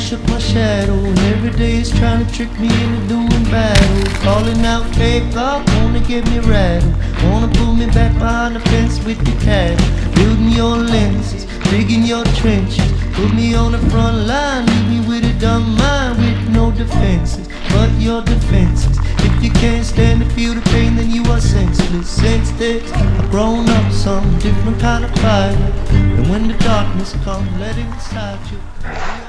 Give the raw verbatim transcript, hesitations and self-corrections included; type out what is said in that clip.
worship my shadow, and every day is trying to trick me into doing battle. Calling out fake God, wanna get me rattled, wanna pull me back behind the fence with the cattle. Building your lenses, digging your trenches, put me on the front line, leave me with a dumb mind with no defenses but your defenses. If you can't stand to feel the pain, then you are senseless. Since this, I've grown up some different kind of fighter, and when the darkness comes, let it inside you.